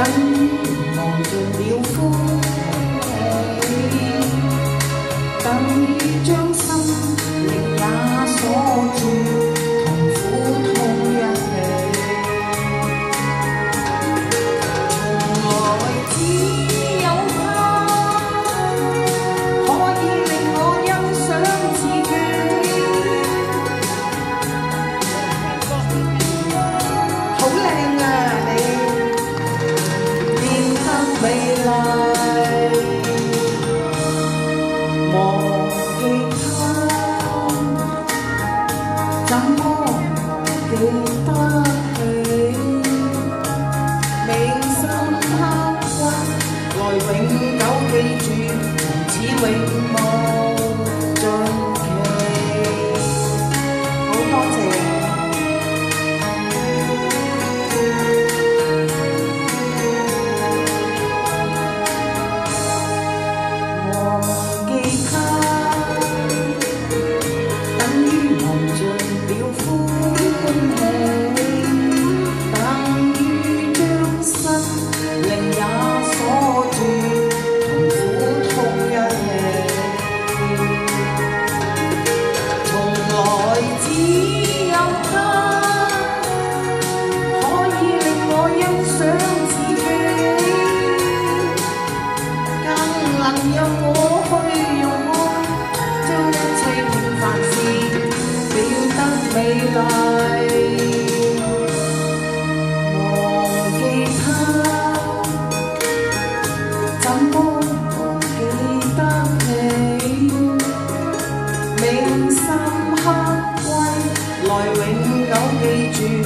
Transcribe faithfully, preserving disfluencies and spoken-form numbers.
等於忘盡了歡喜，等於將心靈也鎖住，同苦痛一起。從來只有他可以令我欣賞自己，好靚啊你！美麗，忘記他，怎麼忘記得起？銘心刻骨，來永久記住，從此永無盡期。好多謝。任我去用愛，將一切平凡事變得美麗。忘記他，怎麼忘記得你？銘心刻骨，來永久記住。